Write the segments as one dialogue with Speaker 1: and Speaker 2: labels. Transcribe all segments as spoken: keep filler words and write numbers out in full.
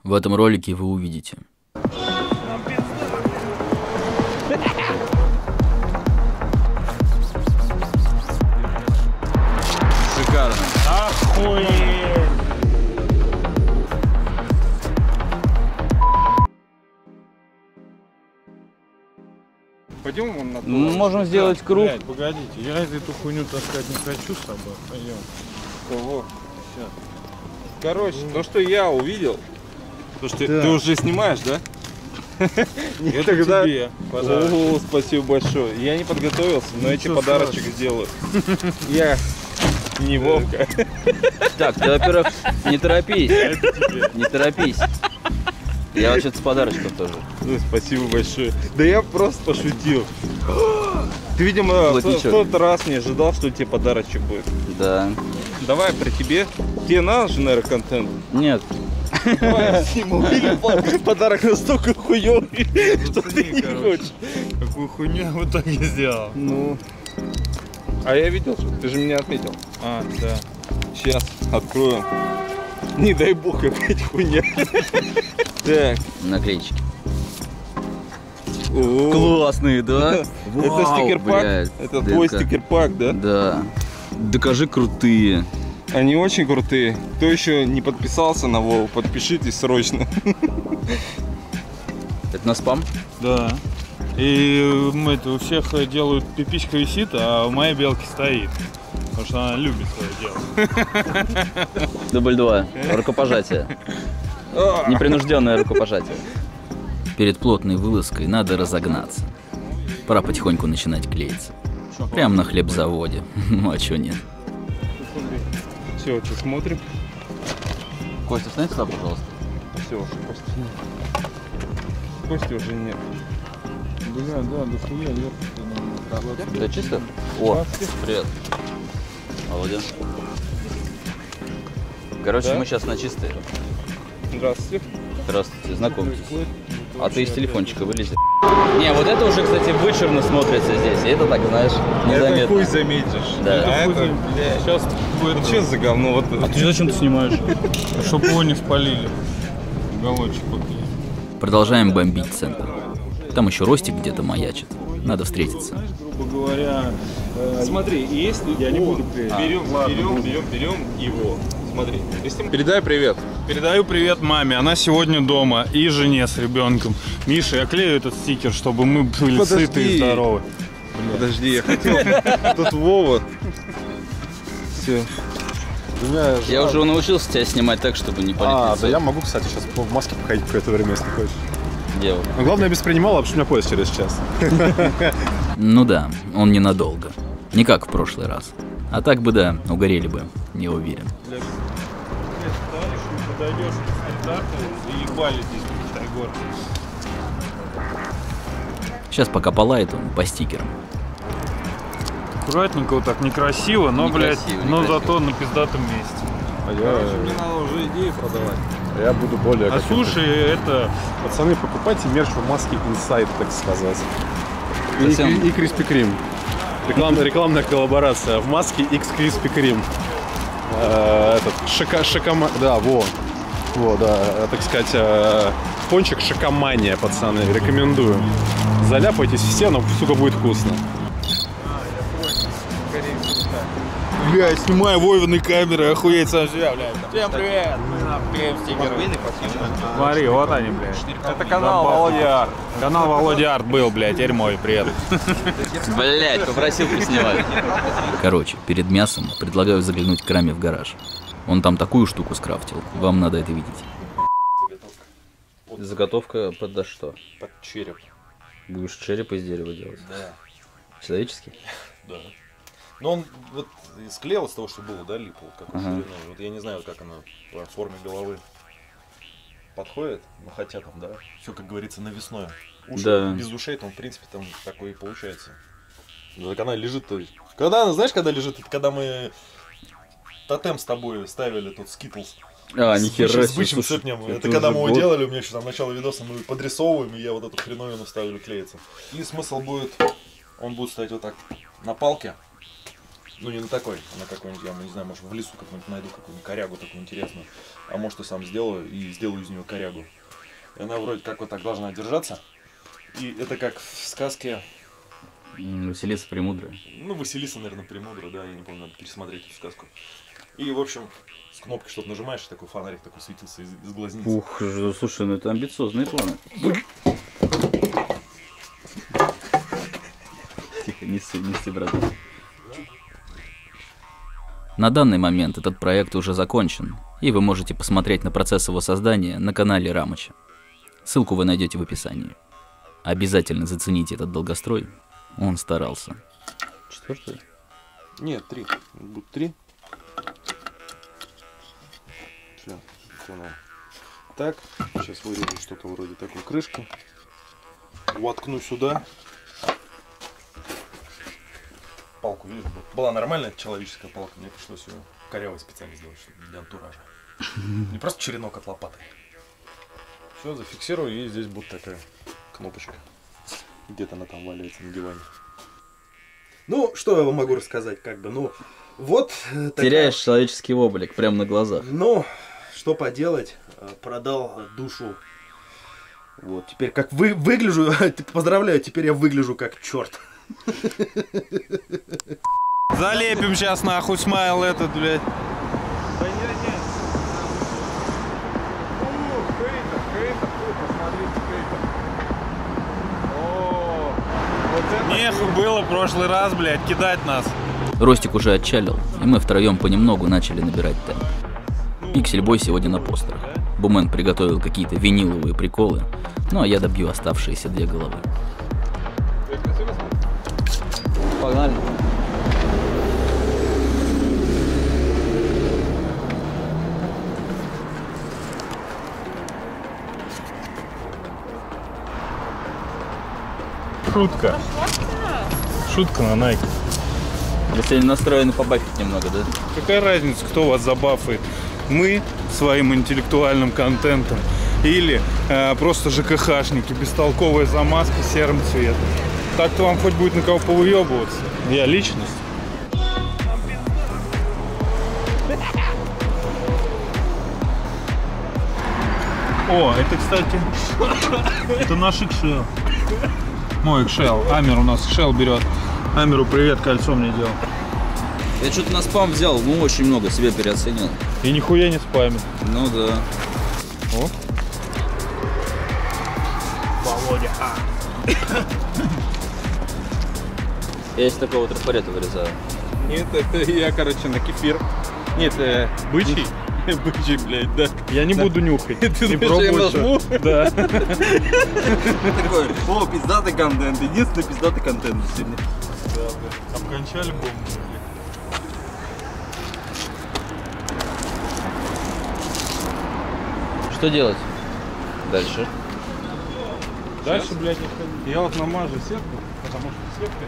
Speaker 1: В этом ролике вы увидите.
Speaker 2: Шикарно.
Speaker 3: Охуеть!
Speaker 2: Пойдем вон на то.
Speaker 1: Мы можем сделать круг.
Speaker 3: Блядь, погодите, я эту хуйню таскать не хочу с собой. Пойдем.
Speaker 2: Кого? Сейчас. Короче, то, что я увидел, то, что
Speaker 3: Да.
Speaker 2: ты уже снимаешь, да?
Speaker 3: Это
Speaker 2: Тогда-
Speaker 3: тебе подарок.
Speaker 2: О, спасибо большое. Я не подготовился, но эти
Speaker 3: Ничего
Speaker 2: подарочек сделаю. Я не Вовка.
Speaker 1: Так, ты, во-первых, не торопись.
Speaker 3: Это тебе.
Speaker 1: Не торопись. Я вообще-то с подарочком тоже.
Speaker 2: Ну, спасибо большое. Да я просто пошутил. Ты, видимо, в
Speaker 1: Плотничок.
Speaker 2: в тот раз не ожидал, что тебе подарочек будет.
Speaker 1: Да.
Speaker 2: Давай при тебе. Тебе надо же, наверное, контент.
Speaker 1: Нет.
Speaker 2: Давай сниму. Или по- подарок настолько хуёвый, что ты
Speaker 3: Зацени,
Speaker 2: не
Speaker 3: короче.
Speaker 2: хочешь.
Speaker 3: Какую хуйню я в итоге сделал.
Speaker 2: Ну. А я видел, что ты же меня отметил.
Speaker 3: А, да.
Speaker 2: Сейчас открою. Не дай бог, опять хуйня. Так.
Speaker 1: Наклеечки.
Speaker 2: О,
Speaker 1: Классные, да?
Speaker 2: Это
Speaker 1: Вау,
Speaker 2: стикер-пак?
Speaker 1: блядь.
Speaker 2: Это
Speaker 1: Да
Speaker 2: твой
Speaker 1: это-
Speaker 2: стикер-пак, да?
Speaker 1: Да. Докажи крутые.
Speaker 2: Они очень крутые. Кто еще не подписался на Вову, подпишитесь срочно.
Speaker 1: Это на спам?
Speaker 3: Да. И мы это у всех делают пипичка висит, а у моей белки стоит. Потому что она любит свое дело.
Speaker 1: Дубль два. Рукопожатие. Непринужденное рукопожатие. Перед плотной вылазкой надо разогнаться. Пора потихоньку начинать клеиться. Прямо на хлебзаводе. Ну а чё нет?
Speaker 2: Все, что смотрим?
Speaker 1: Костя, встань сюда, пожалуйста.
Speaker 2: Все, Кости нет. Кости уже нет.
Speaker 3: Бля, да, до хуя ехать.
Speaker 1: Да чисто? О, привет. Володя. Короче,
Speaker 2: Да?
Speaker 1: мы сейчас на чистой.
Speaker 2: Здравствуйте.
Speaker 1: Здравствуйте, знакомьтесь. А ты из телефончика вылези. Не, вот это уже, кстати, вычурно смотрится здесь. И это так, знаешь,
Speaker 2: Это
Speaker 1: незаметно.
Speaker 2: хуй заметишь.
Speaker 1: Да.
Speaker 2: А это, блядь.
Speaker 3: Сейчас
Speaker 2: Ну что за говно? Вот
Speaker 3: А ты зачем ты снимаешь? Чтоб его не спалили. Уголочек поклеить.
Speaker 1: Продолжаем бомбить центр. Там еще Ростик где-то маячит. Надо встретиться.
Speaker 3: Знаешь, грубо говоря, э,
Speaker 2: Смотри, если
Speaker 3: Я не
Speaker 2: он-
Speaker 3: буду клеить.
Speaker 2: берем,
Speaker 3: А, ладно,
Speaker 2: берем,
Speaker 3: буду.
Speaker 2: берем, берем его. Смотри, если... передай привет.
Speaker 3: передаю привет маме. Она сегодня дома и жене с ребенком. Миша, я клею этот стикер, чтобы мы были
Speaker 2: Подожди.
Speaker 3: сыты и здоровы.
Speaker 2: Подожди, я хотел. Тут Вова. Все.
Speaker 1: Я уже научился тебя снимать так, чтобы не палить
Speaker 4: А,
Speaker 1: лицо.
Speaker 4: да я могу, кстати, сейчас в маске походить какое-то время, если хочешь.
Speaker 1: Дело.
Speaker 4: Но главное, без принимала, потому что у меня поезд через час.
Speaker 1: Ну да, он ненадолго. Не как в прошлый раз. А так бы да, угорели бы, не уверен.
Speaker 3: Для товарищ, подойдешь к старту, заебали здесь в Китай-горке.
Speaker 1: Сейчас пока полает он по стикерам.
Speaker 3: Аккуратненько, вот так, некрасиво, но, блядь,
Speaker 1: Некрасиво,
Speaker 3: но
Speaker 1: некрасиво.
Speaker 3: зато на пиздатом месте.
Speaker 4: А
Speaker 2: Мне
Speaker 4: я,
Speaker 2: надо уже идеи продавать.
Speaker 4: я буду более...
Speaker 3: А
Speaker 4: каким-то-
Speaker 3: слушай, это...
Speaker 4: Пацаны, покупайте мерч в маске Inside, так сказать. И,
Speaker 1: Совсем.
Speaker 4: и Krispy Kreme. Рекламная, рекламная коллаборация. В маске X Krispy Kreme. Э, этот, шика, шикома... Да, во. Во, да, э, так сказать, э, пончик шикомания, пацаны. Рекомендую. Заляпайтесь все, но, сука, будет вкусно.
Speaker 3: Блядь, снимаю Вовины камеры, охуеть сам себя, блядь. Всем привет! Мы на клеим стикеры. Смотри, вот они, блядь.
Speaker 2: Это канал Володя Арт.
Speaker 3: Канал Володя Арт был, блядь, теперь мой, привет.
Speaker 1: Блять, попросил поснимать. Короче, перед мясом предлагаю заглянуть к Раме в гараж. Он там такую штуку скрафтил, вам надо это видеть. Заготовка под что?
Speaker 5: Под череп.
Speaker 1: Будешь череп из дерева делать?
Speaker 5: Да.
Speaker 1: Человеческий?
Speaker 5: Да. Но он вот склеил из того, что было, да, лип, вот как
Speaker 1: Ага.
Speaker 5: шириной. Вот я не знаю, как оно по форме головы подходит, но хотя там, да, все, как говорится, навесное. Уши,
Speaker 1: Да.
Speaker 5: без ушей, там, в принципе, там такое и получается. Ну, так она лежит, то есть. Когда, знаешь, когда лежит, это когда мы тотем с тобой ставили, тут скитлс.
Speaker 1: А,
Speaker 5: С
Speaker 1: нихера
Speaker 5: бычьим-
Speaker 1: себе.
Speaker 5: С бычьим
Speaker 1: слушай,
Speaker 5: цепнем.
Speaker 1: это
Speaker 5: Это когда
Speaker 1: уже
Speaker 5: мы его
Speaker 1: год.
Speaker 5: делали, у меня еще там начало видоса, мы подрисовываем, и я вот эту хреновину ставлю клеиться. И смысл будет, он будет стоять вот так на палке. Ну не на такой, а на какой-нибудь, я не знаю, может в лесу какую-нибудь найду, какую-нибудь корягу такую интересную. А может и сам сделаю и сделаю из нее корягу. И она вроде как вот так должна держаться. И это как в сказке...
Speaker 1: Василиса Премудрая.
Speaker 5: Ну, Василиса, наверное, Премудрая, да, я не помню, надо пересмотреть эту сказку. И, в общем, с кнопки что-то нажимаешь, такой фонарик такой светился из, из глазницы.
Speaker 1: Ух, слушай, ну это амбициозные планы. Тихо, неси, неси, брат. На данный момент этот проект уже закончен, и вы можете посмотреть на процесс его создания на канале Рамыча. Ссылку вы найдете в описании. Обязательно зацените этот долгострой. Он старался. Четвертый?
Speaker 5: Нет, три. Будет три. Все, понял. Так, сейчас вырежу что-то вроде такой крышки. Воткну сюда. Палку, видишь, была нормальная человеческая палка, мне пришлось ее корявой специально сделать, чтобы для антуража. Не просто черенок от лопаты. Все, зафиксирую, и здесь будет такая кнопочка. Где-то она там валяется на диване. Ну, что я вам могу рассказать, как бы, ну, вот... Такая...
Speaker 1: Теряешь человеческий облик прямо на глазах.
Speaker 5: Ну, что поделать, продал душу. Вот, теперь как вы, выгляжу, поздравляю, теперь я выгляжу как черт.
Speaker 3: Залепим сейчас нахуй смайл этот, блядь.
Speaker 2: Да нет, нет. Фу, хейтер, хейтер, фу, посмотрите, хейтер. О, вот это...
Speaker 3: Нехуй было в прошлый раз, блядь, кидать нас.
Speaker 1: Ростик уже отчалил, и мы втроем понемногу начали набирать темп. Пиксельбой сегодня на постерах. Бумен приготовил какие-то виниловые приколы, ну а я добью оставшиеся две головы. Погнали.
Speaker 3: Шутка. Шутка на Nike.
Speaker 1: Если они настроены побафить немного, да?
Speaker 3: Какая разница, кто вас забафает? Мы своим интеллектуальным контентом или э, просто ЖКХшники, бестолковая замазка серым цветом. Так-то вам хоть будет на кого повыебываться. Я личность. О, это, кстати, это наш Икшел. Мой Икшел. Амер у нас Икшел берет. Амеру привет, кольцо мне делал.
Speaker 1: Я что-то на спам взял, ну очень много себя переоценил.
Speaker 3: И нихуя не спамит.
Speaker 1: Ну да.
Speaker 3: О. Володя. А.
Speaker 1: Я из такого трафарета вырезаю.
Speaker 2: Нет, это я, короче, на кефир. Нет, э,
Speaker 3: Бычий?
Speaker 2: бычий, блядь, да.
Speaker 3: Я не буду нюхать.
Speaker 2: Ты
Speaker 3: не
Speaker 2: думаешь, я
Speaker 3: пробовать.
Speaker 2: нажму?
Speaker 3: Да.
Speaker 1: Такой, о, пиздатый контент, единственный пиздатый контент сегодня.
Speaker 3: Да, блядь. Обкончали бомбу.
Speaker 1: Что делать? Дальше.
Speaker 3: Дальше, блядь, не ходи.
Speaker 2: Я вот намажу сетку, потому что сетка...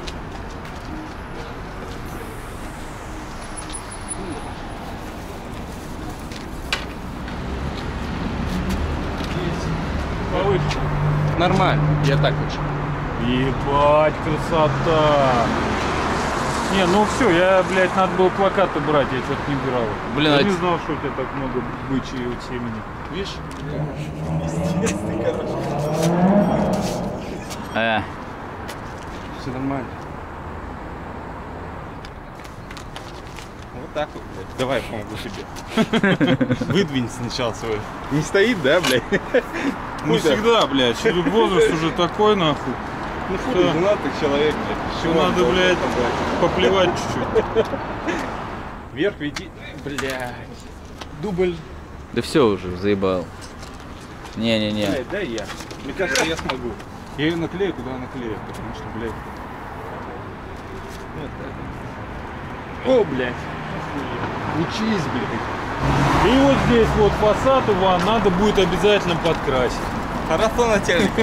Speaker 3: Повыше.
Speaker 2: Нормально, я так хочу.
Speaker 3: Ебать, красота. Не, ну все, я, блядь, надо было плакаты брать, я что-то не брал.
Speaker 1: Блин,
Speaker 3: я
Speaker 1: а
Speaker 3: не
Speaker 1: т-
Speaker 3: знал, что у тебя так много бычьего темени.
Speaker 2: Видишь?
Speaker 1: Э,
Speaker 2: Все нормально. Вот так вот, блядь. Давай я помогу тебе. Выдвинь сначала свой. Не стоит, да, блядь?
Speaker 3: Ну всегда, блядь, возраст уже такой, нахуй.
Speaker 2: Ну фу, ты женатый человек, блядь.
Speaker 3: Что надо, блядь, поплевать чуть-чуть.
Speaker 2: Вверх веди. Блядь. Дубль.
Speaker 1: да все уже, заебал. Не-не-не.
Speaker 2: Блядь, дай я. Мне кажется, я смогу. Я ее наклею, куда наклею, потому что, блядь. Вот так. О, блядь. Учись, блядь.
Speaker 3: И вот здесь вот фасад его надо будет обязательно подкрасить.
Speaker 2: Хорошо, начальник.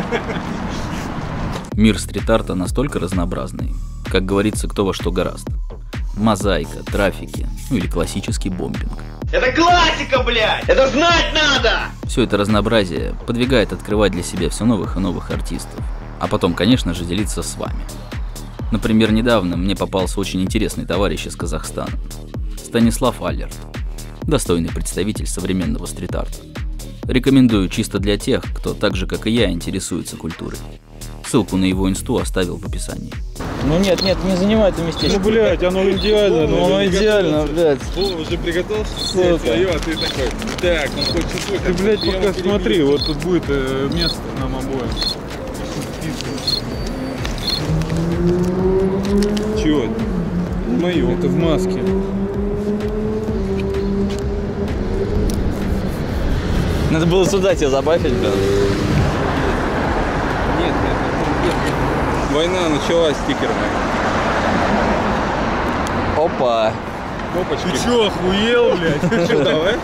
Speaker 1: Мир стрит-арта настолько разнообразный, как говорится, кто во что горазд. Мозаика, трафики, ну или классический бомбинг.
Speaker 6: Это классика, блядь! Это знать надо!
Speaker 1: Все это разнообразие подвигает открывать для себя все новых и новых артистов. А потом, конечно же, делиться с вами. Например, недавно мне попался очень интересный товарищ из Казахстана. Станислав Аллерт. Достойный представитель современного стрит-арта. Рекомендую чисто для тех, кто так же, как и я, интересуется культурой. Ссылку на его инсту оставил в описании.
Speaker 2: Ну нет, нет, не занимай это местечко.
Speaker 3: Ну, блядь, оно идеально.
Speaker 2: Ну, оно идеально, блядь.
Speaker 5: Вова уже приготовился
Speaker 2: Сука.
Speaker 5: свое, а ты такой, так, он хочет свой.
Speaker 3: Ты, блядь, пока смотри, вот тут будет э, место нам обоим.
Speaker 2: Чего? Мою.
Speaker 3: Это в маске.
Speaker 1: Надо было сюда тебя забафить, блин.
Speaker 2: Нет, нет, нет. Война началась стикерами.
Speaker 1: Опа.
Speaker 2: Опачки.
Speaker 3: Ты чё, охуел, блядь?
Speaker 2: Что, давай?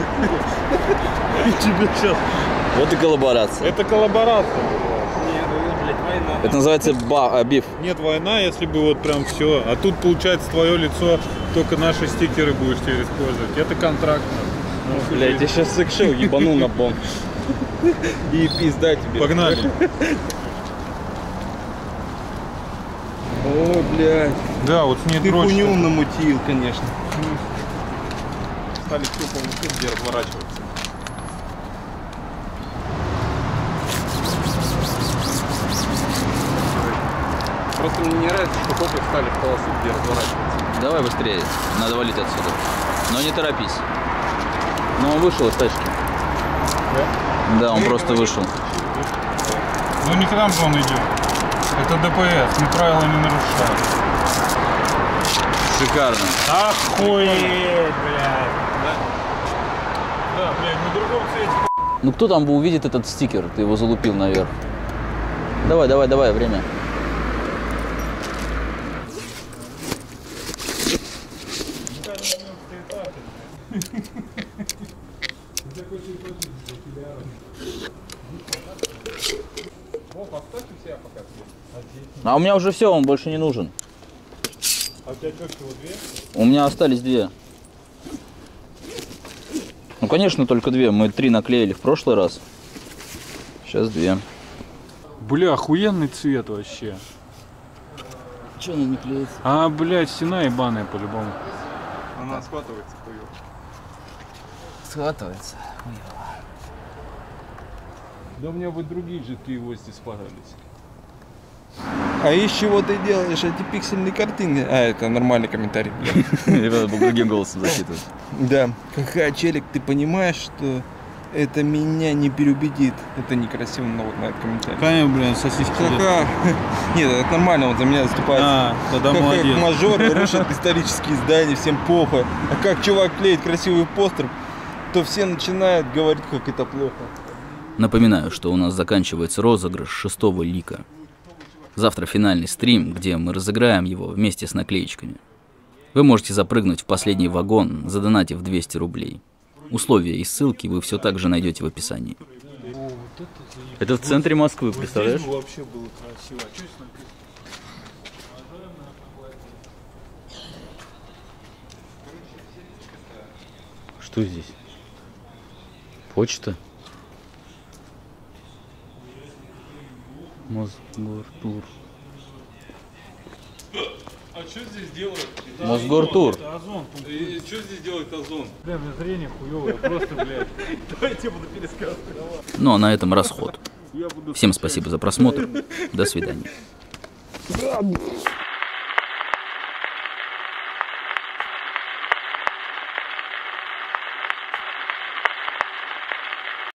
Speaker 3: Тебе сейчас.
Speaker 1: Вот и коллаборация.
Speaker 3: Это коллаборация.
Speaker 2: Нет, блядь, война.
Speaker 1: Это называется ба а, биф.
Speaker 3: Нет, война, если бы вот прям все. А тут, получается, твое лицо, только наши стикеры будешь теперь использовать. Это контракт.
Speaker 2: Блядь, я сейчас секшил ебанул на бомб. И пизда тебе.
Speaker 3: Погнали.
Speaker 2: О, блядь.
Speaker 3: Да, вот с ней
Speaker 2: Ты
Speaker 3: дрочка.
Speaker 2: хуйню намутил, конечно.
Speaker 5: Стали все полностью, где разворачиваться.
Speaker 2: Просто мне не нравится, что копы встали в полосу, где разворачиваться.
Speaker 1: Давай быстрее, надо валить отсюда. Но не торопись. Но он вышел из тачки. Да? Да, он просто вышел.
Speaker 3: Ну не к нам же он идет. Это ДПС, мы правила не нарушаем.
Speaker 1: Шикарно.
Speaker 3: Охуеть, блядь. Да? Да, блядь, на другом цвете.
Speaker 1: Ну кто там бы увидит этот стикер? Ты его залупил наверх. Давай, давай, давай, время. А у меня уже все, он больше не нужен.
Speaker 3: А у тебя что, всего две?
Speaker 1: У меня остались две. Ну, конечно, только две. Мы три наклеили в прошлый раз. Сейчас две.
Speaker 3: Бля, охуенный цвет вообще.
Speaker 1: Че она не клеится?
Speaker 3: А, блядь, стена ебаная по-любому.
Speaker 5: Она схватывается хуёво.
Speaker 1: Схватывается.
Speaker 2: Да у меня бы другие жидкие гвозди спарались. А из чего ты делаешь эти пиксельные картинки? А, это нормальный комментарий.
Speaker 1: Надо было другим голосом засчитывать.
Speaker 2: Да. Какая челик, ты понимаешь, что это меня не переубедит? Это некрасиво, но вот на этот комментарий.
Speaker 3: Конечно, блин, сосиски.
Speaker 2: Ха-ха. Нет, это нормально, он за меня заступает.
Speaker 3: А, тогда
Speaker 2: Как,
Speaker 3: молодец.
Speaker 2: как мажоры рушат исторические здания, всем похуй. А как чувак клеит красивый постер, то все начинают говорить, как это плохо.
Speaker 1: Напоминаю, что у нас заканчивается розыгрыш шестого лика. Завтра финальный стрим, где мы разыграем его вместе с наклеечками. Вы можете запрыгнуть в последний вагон, задонатив двести рублей. Условия и ссылки вы все так же найдете в описании. Это в центре Москвы, представляешь?
Speaker 3: Вообще было красиво. А что здесь написано?
Speaker 1: Что здесь? Почта? Мосгортур.
Speaker 3: А что здесь делают? Это
Speaker 1: Мосгортур.
Speaker 3: Озон, это Озон.
Speaker 5: И что здесь делает Озон?
Speaker 3: Бля, у меня зрение хуёвое, просто, блядь.
Speaker 5: Давайте я буду пересказывать.
Speaker 1: Ну а на этом расход. Всем спасибо за просмотр. До свидания.